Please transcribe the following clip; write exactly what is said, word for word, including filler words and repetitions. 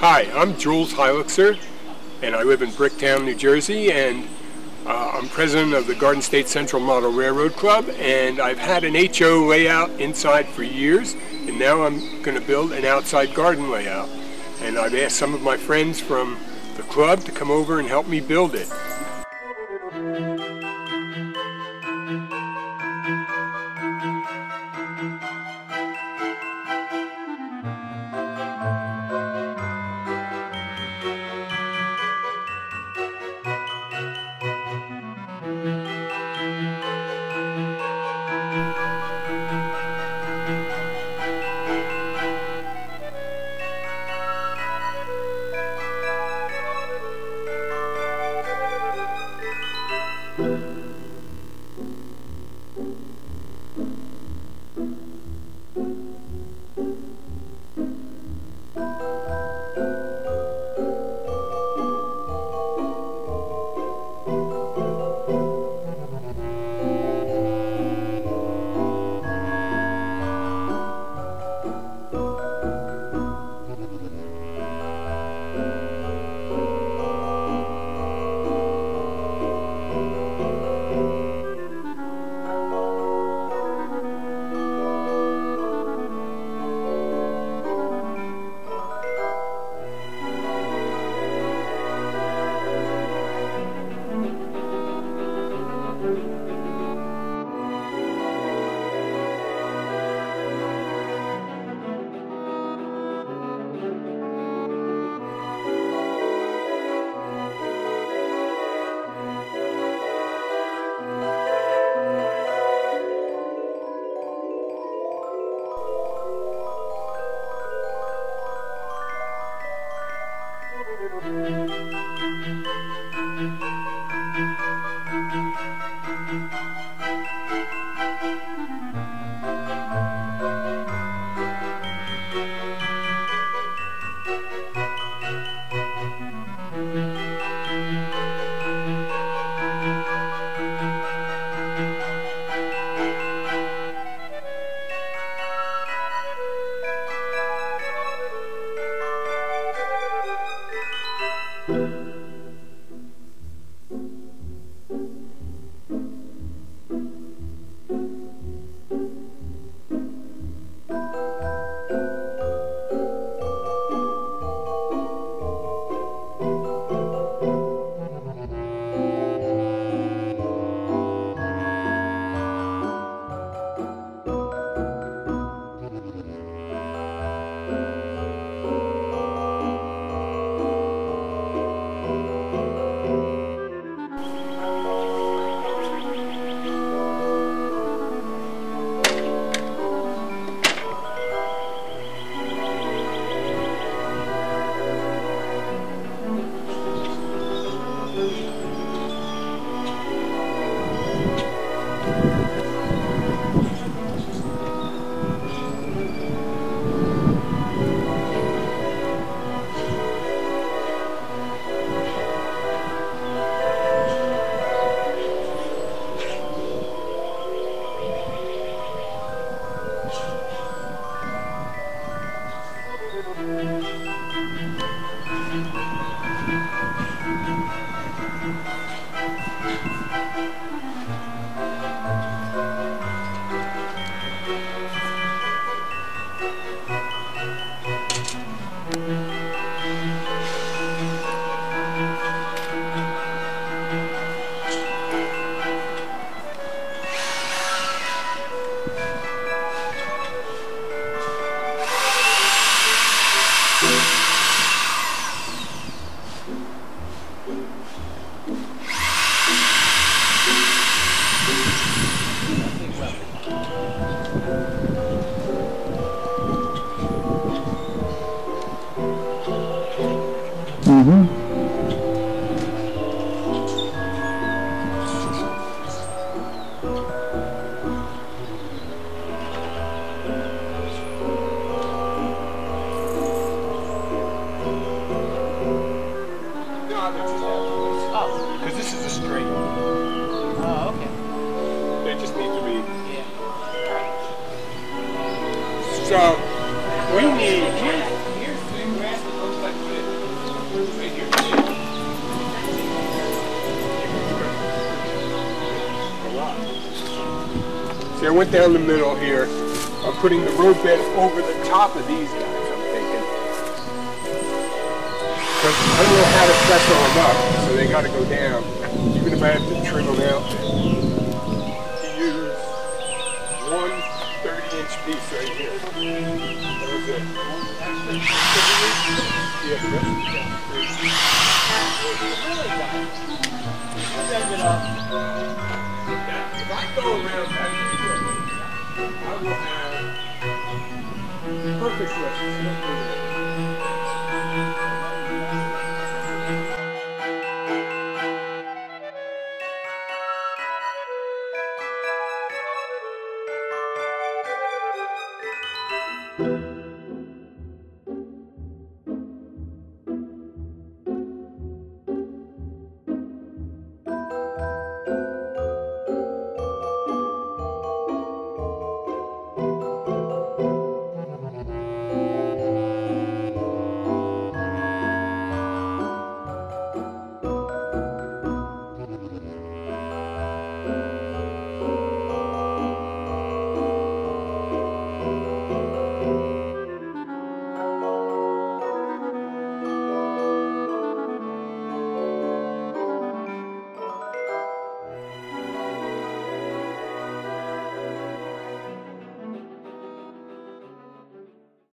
Hi, I'm Jules Heilichser, and I live in Bricktown, New Jersey, and uh, I'm president of the Garden State Central Model Railroad Club, and I've had an H O layout inside for years, and now I'm going to build an outside garden layout. And I've asked some of my friends from the club to come over and help me build it. Mm-hmm. Oh, because this is a straight. Oh, okay. They just need to be. Yeah. So we need. Here's, here's green grass that looks like went down the middle here. I'm putting the roadbed over the top of these guys, I'm thinking. Because I don't know how to pressure them up, so they got to go down. Even if I have to trim them out. To use one thirty inch piece right here. That was it. Yeah, the rest of the if I go around that I will have perfect lessons.